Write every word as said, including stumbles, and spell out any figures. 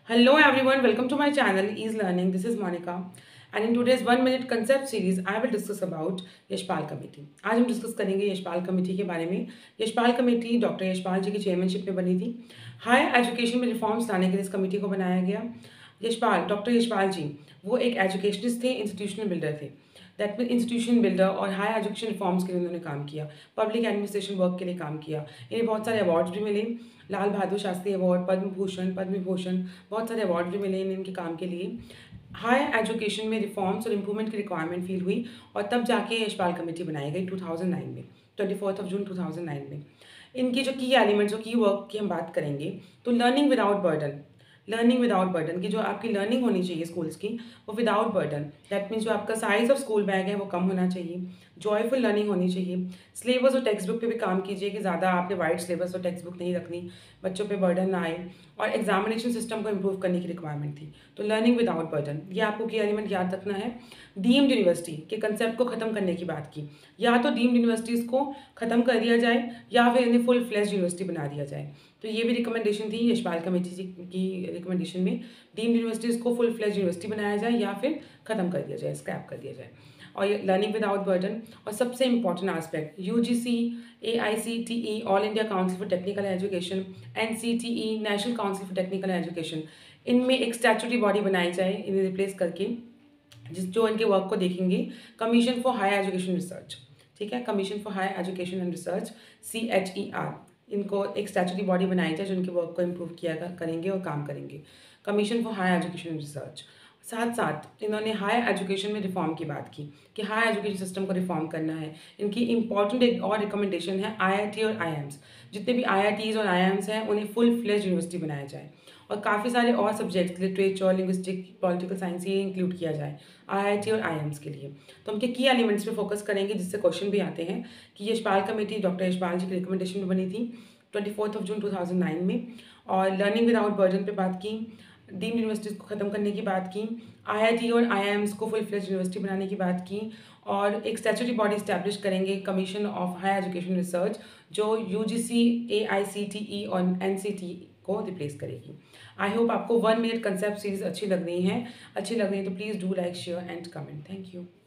Hello everyone, welcome to my channel Ease Learning. This is Monica and in today's one minute concept series I will discuss about Yashpal committee. आज हम discuss करेंगे Yashpal committee के बारे में। Yashpal committee doctor Yashpal ji की chairmanship में बनी थी। हायर एजुकेशन में रिफॉर्म्स लाने के लिए इस कमेटी को बनाया गया। यशपाल डॉक्टर यशपाल जी वो एक एजुकेशनिस्ट थे, इंस्टीट्यूशनल बिल्डर थे। दैट मीन इंस्टीट्यूशन बिल्डर और हायर एजुकेशन रिफॉर्म्स के लिए उन्होंने काम किया, पब्लिक एडमिनिस्ट्रेशन वर्क के लिए काम किया। इन्हें बहुत सारे अवार्ड्स भी मिले, लाल बहादुर शास्त्री अवार्ड, पद्म भूषण, पद्म विभूषण, बहुत सारे अवार्ड भी मिले इन्हें इनके काम के लिए। हायर एजुकेशन में रिफॉर्म्स और इम्प्रूवमेंट की रिक्वायरमेंट फील हुई और तब जाके यशपाल कमेटी बनाई गई टू थाउजेंड नाइन में, twenty fourth of June two thousand nine में। इनके जो की एलिमेंट्स और की वर्क की हम बात करेंगे तो learning without burden, learning without burden की जो आपकी लर्निंग होनी चाहिए स्कूल्स की वो विदाउट बर्डन। दैट मीन्स जो आपका साइज ऑफ स्कूल बैग है वो कम होना चाहिए, जॉयफुल लर्निंग होनी चाहिए। सिलेबस और टेक्स्ट बुक पे भी काम कीजिए कि ज़्यादा आपने वाइड सिलेबस और टेक्स्ट बुक नहीं रखनी, बच्चों पे बर्डन ना आए। और एग्जामिनेशन सिस्टम को इम्प्रूव करने की रिक्वायरमेंट थी। तो लर्निंग विदाउट बर्डन ये आपको की एलिमेंट याद रखना है। डीम्ड यूनिवर्सिटी के कंसेप्ट को ख़त्म करने की बात की, या तो डीम्ड यूनिवर्सिटीज़ को ख़त्म कर दिया जाए या फिर इन्हें फुल फ्लेज यूनिवर्सिटी बना दिया जाए। तो ये भी रिकमेंडेशन थी यशपाल कमेटी जी की रिकमेंडेशन में, डीम्ड यूनिवर्सिटीज़ को फुल फ्लेज यूनिवर्सिटी बनाया जाए या फिर ख़त्म कर दिया जाए, स्क्रैप कर दिया जाए। और ये लर्निंग विदाउट बर्डन। और सबसे important aspect UGC, AICTE all India council for technical education, NCTE national council for technical education, इनमें एक स्टैट्यूटरी बॉडी बनाई जाए इन्हें रिप्लेस करके, जिस जो इनके वर्क को देखेंगे। Commission for higher education research, ठीक है, commission for higher education and research, C H E R, इनको एक स्टैट्यूटरी बॉडी बनाई जाए जो उनके वर्क को इम्प्रूव किया करेंगे और काम करेंगे। Commission for higher education and research. साथ साथ इन्होंने हायर एजुकेशन में रिफॉर्म की बात की कि हायर एजुकेशन सिस्टम को रिफॉर्म करना है। इनकी इंपॉर्टेंट एक और रिकमेंडेशन है आईआईटी और आईआईएम्स, जितने भी आईआईटीज़ और आईआईएम्स हैं उन्हें फुल फ्लेज यूनिवर्सिटी बनाया जाए और काफ़ी सारे और subjects literature, linguistic, political science ये इंक्लूड किया जाए आईआईटी और आईआईएम्स के लिए। तो हम के की एलिमेंट्स पे फोकस करेंगे जिससे क्वेश्चन भी आते हैं कि यशपाल कमेटी डॉक्टर यशपाल जी की रिकमेंडेशन में बनी थी twenty fourth of June two thousand nine में। और लर्निंग विदाउट बर्डन पे बात की, डीम्ड यूनिवर्सिटीज़ को ख़त्म करने की बात की, आईआईटी और आईआईएम्स को फुल फ्लेज यूनिवर्सिटी बनाने की बात की, और एक स्टैट्यूटरी बॉडी स्टैब्लिश करेंगे commission of higher education research, जो यूजीसी, एआईसीटीई और एनसीटी को रिप्लेस करेगी। आई होप आपको वन मिनट कंसेप्ट सीरीज अच्छी लग रही है। अच्छी लग रही है तो please do like, share and comment. Thank you.